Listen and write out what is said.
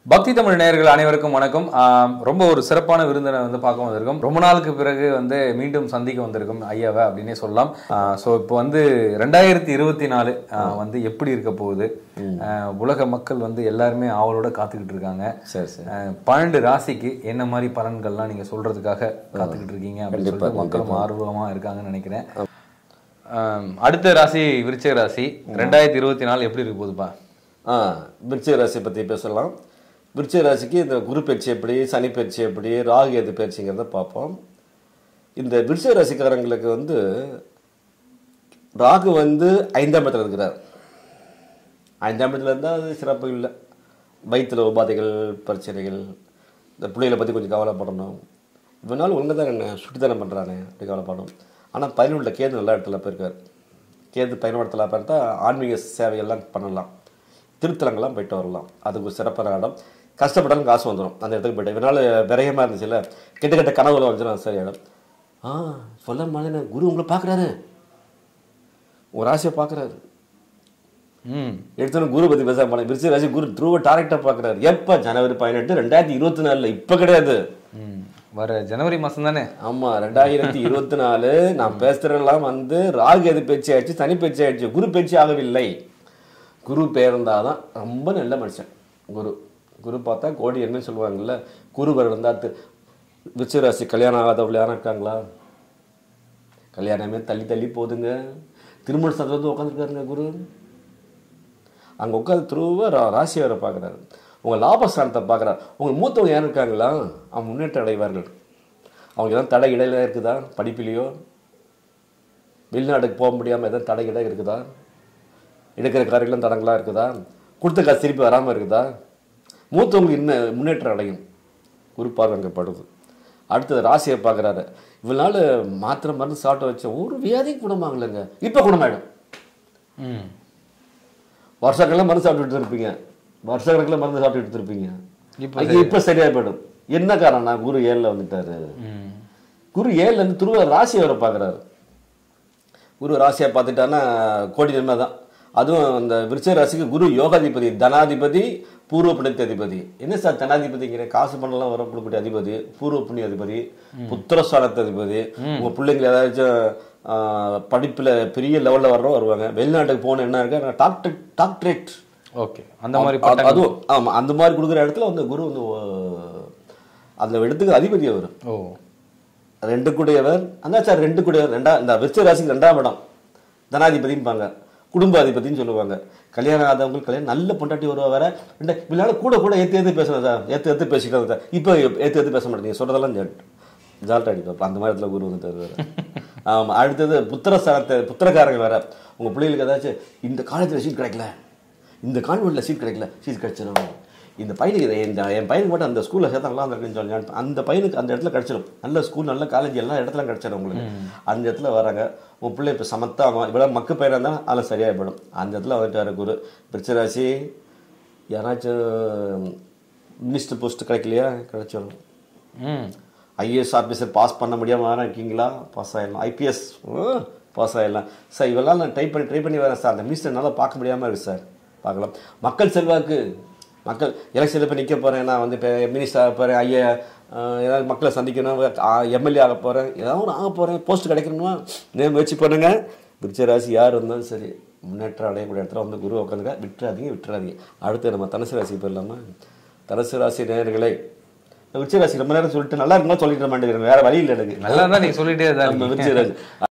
பக்தி தமிழ் நேயர்கள் அனைவருக்கும் வணக்கம். ரொம்ப ஒரு சிறப்பான விருந்தினை வந்து பார்க்க வந்திருக்கும். ரொம்ப நாளுக்கு பிறகு வந்து மீண்டும் சந்திக்க வந்திருக்கும் ஐயாவை அப்படின்னே சொல்லலாம். ஸோ இப்போ வந்து 2024 வந்து எப்படி இருக்க போகுது, உலக மக்கள் வந்து எல்லாருமே ஆவலோட காத்துக்கிட்டு இருக்காங்க. சரி சரி 12 ராசிக்கு என்ன மாதிரி பலன்கள்லாம் நீங்க சொல்றதுக்காக காத்துக்கிட்டு இருக்கீங்க அப்படின்னு சொல்லிட்டு மக்களும் ஆர்வமா இருக்காங்கன்னு நினைக்கிறேன். அடுத்த ராசி விருச்சிக ராசி. 2024 எப்படி இருக்க போகுதுப்பா? விருச்சிக ராசி பற்றி பேசலாம். விருச்சிக ராசிக்கு இந்த குரு பயிற்சி எப்படி, சனி பயிற்சி எப்படி, ராகு எது பயிற்சிங்கிறத பார்ப்போம். இந்த விருச்சிக ராசிக்காரங்களுக்கு வந்து ராகு வந்து 5ஆம் இடத்துல இருக்கிறார். 5ஆம் இடத்துல இருந்தால் அது சிறப்பு இல்லை. வயிற்றில் உபாதைகள், பிரச்சனைகள், இந்த பிள்ளைகளை பற்றி கொஞ்சம் கவலைப்படணும். இவனாலும் ஒழுங்காக தான் என்ன சுட்டித்தனம் பண்ணுறானே அப்படி கவலைப்படணும். ஆனால் 11 கேது நல்ல இடத்துல போயிருக்கார். கேது 11 இடத்துல பார்த்தா ஆன்மீக சேவைகள்லாம் பண்ணலாம், திருத்தலங்கள்லாம் போயிட்டு வரலாம். அதுக்கு ஒரு சிறப்பான இடம். கஷ்டப்பட்டாலும் காசு வந்துடும் அந்த இடத்துக்கு போய்ட்டு. இதனால் விரயமாக இருந்துச்சுல்ல, கெட்ட கெட்ட கனவுல வந்துடும். சரி இடம் சொல்ல மாதிரி குரு உங்களை பார்க்குறாரு, உங்கள் ராசியை பார்க்குறாரு. எடுத்தோன்னு குரு பற்றி பேச போனேன். விருச்சிக ராசி குரு த்ரூவை டாரெக்டாக பார்க்குறாரு. எப்போ? ஜனவரி 18, 2024. இப்போ கிடையாது, வர ஜனவரி மாதம் தானே. ஆமாம், 2024. நான் பேசுகிறதெல்லாம் வந்து ராகு எது பேச்சு ஆயிடுச்சு, சனி பேச்சு ஆயிடுச்சு, குரு பேச்சு ஆகவில்லை. குரு பேர்ந்தாதான் ரொம்ப நல்ல மனுஷன். குரு பார்த்தா கோடி என்ன சொல்லுவாங்கல்ல. குருவர் இருந்தால் விருச்சிக ராசி கல்யாணம் ஆகாதவர்கள் யாரும் இருக்காங்களா? கல்யாணமே தள்ளி தள்ளி போதுங்க. திருமண சதவீதம் வந்து உட்காந்துருக்காருங்க குரு. அங்கே உட்காந்து திரும்ப ராசி வரை பார்க்குறாரு. உங்கள் லாபஸ்தானத்தை பார்க்குறாரு. உங்கள் மூத்தவங்க யாரும் இருக்காங்களா? அவங்க முன்னேற்றம் அடைவார்கள். அவங்க எதாவது தடை இடையில இருக்குதா? படிப்பிலையோ வெளிநாட்டுக்கு போக முடியாமல் எதாவது தடை இடம் இருக்குதா? எடுக்கிற காரியங்களும் தடங்களாக இருக்குதா? கொடுத்த காசு திருப்பி வராமல் இருக்குதா? மூத்தவங்களுக்கு இன்னும் முன்னேற்றம் அடையும். குரு பார்வைப்படுது. அடுத்தது ராசியை பார்க்குறாரு. இவனால மாத்திரை மருந்து சாப்பிட்டு வச்ச ஒரு வியாதிக்கு குணமாகலைங்க, இப்போ குணமாயிடும். வருஷக்கெல்லாம் மருந்து சாப்பிட்டு இருப்பீங்க, வருஷக்கணக்கில் மருந்து சாப்பிட்டு இருப்பீங்க, இப்போ சரியாக போயிடும். என்ன காரணம்னா குரு 7ல் வந்துட்டாரு. குரு 7ல இருந்து துருவ ராசியை வர பார்க்குறாரு. குரு ராசியை பார்த்துட்டான்னா கோடி நன்மை தான். அதுவும் அந்த விருச்சிக ராசிக்கு குரு யோகாதிபதி, தனாதிபதி, பூர்வ புண்ணிய அதிபதி. என்ன சார் தனாதிபதிங்கிற? காசு பண்ணலாம் வர கொடுக்கக்கூடிய அதிபதி, பூர்வ புண்ணிய அதிபதி, புத்திரஸ்தானத்து அதிபதி. உங்கள் பிள்ளைங்களை ஏதாச்சும் படிப்பில் பெரிய லெவலில் வர்றோம் வருவாங்க. வெளிநாட்டுக்கு போகணும் என்ன இருக்கு, டாக்டரேட். ஓகே, அந்த மாதிரி அதுவும் ஆமாம், அந்த மாதிரி கொடுக்குற இடத்துல வந்து குரு வந்து அந்த இடத்துக்கு அதிபதி அவர். 2 கூடியவர். அந்த சார் 2 கூடியவர் இந்த விருச்சிக ராசிக்கு 2ஆம் இடம் தனாதிபதிப்பாங்க, குடும்ப அதிபதினு சொல்லுவாங்க. கல்யாணம் ஆதவங்களுக்கு கல்யாணம் நல்ல பொண்டாட்டி வருவா வேற. இதனால கூட கூட ஏற்று பேசுகிறேன் சார், ஏற்று பேசிக்கலாம் சார். இப்போ ஏற்று பேச மாட்டேங்க, சொல்கிறதெல்லாம் ஜால்ட் அடிப்பா. அந்த மாதிரி இடத்துல குரு வந்து தருவார். ஆமாம். அடுத்தது புத்திரஸ்தானத்தை, புத்திரக்காரங்க வேற. உங்கள் பிள்ளைகளுக்கு ஏதாச்சும் இந்த காலேஜில் சீட் கிடைக்கல, இந்த கான்வென்ட்டில் சீட் கிடைக்கல, சீட் கிடைச்சிடும். இந்த பையனுக்கு என் பையனுக்கு மட்டும் அந்த ஸ்கூலில் சேர்த்தா நல்லா இருக்குன்னு சொல்லி அந்த பையனுக்கு அந்த இடத்துல கிடச்சிடும். நல்ல ஸ்கூல், நல்ல காலேஜ், எல்லா இடத்துல கிடச்சிடும் உங்களுக்கு. அந்த இடத்துல வராங்க. உங்கள் பிள்ளை இப்போ சமத்தாகும், இவ்வளோ மக்கு பையனாக இருந்தால் அதில் சரியாக போயிடும். அந்த இடத்துல வந்துட்டு வர குரு. விருச்சிக ராசி யாராச்சும் மினிஸ்டர் போஸ்ட்டு கிடைக்கலையா? கிடைச்சிடும். ஐஏஎஸ் ஆஃபீஸர் பாஸ் பண்ண முடியாமல் வேறு இருக்கீங்களா? பாஸ் ஆகிடலாம். ஐபிஎஸ் பாஸ் ஆகிடலாம் சார். இவெல்லாம் நான் ட்ரை பண்ணி வரேன் சார். அந்த மினிஸ்டர் நல்லா பார்க்க முடியாமல் இருக்குது சார், பார்க்கலாம். மக்கள் செல்வாக்கு, மக்கள் எலெக்ஷனில் இப்போ நிற்க போகிறேன், நான் வந்து இப்போ மினிஸ்டர் ஆக போகிறேன், ஏதாவது மக்களை சந்திக்கணும், எம்எல்ஏ ஆக போகிறேன், ஏதாவது ஒன்று ஆக போகிறேன், போஸ்ட் கிடைக்கணுமா, முயற்சி பண்ணுங்க. விருச்சிக ராசி யார் இருந்தாலும் சரி முன்னேற்றம் அடையக்கூடிய இடத்துல வந்து குரு உட்காந்துங்க. விட்டுறாதீங்க. அடுத்து நம்ம தனுசு ராசி போயிடலாமா? தனுசு ராசி நேயர்களே, விருச்சிக ராசி ரொம்ப நேரம் சொல்லிட்டு நல்லா இருக்குமா சொல்லிட்டு மாட்டேங்கிறேன், வேறு வழி இல்லை எனக்கு. நல்லா தான் நீங்கள் சொல்லிட்டே தான். விருச்சிக ராசி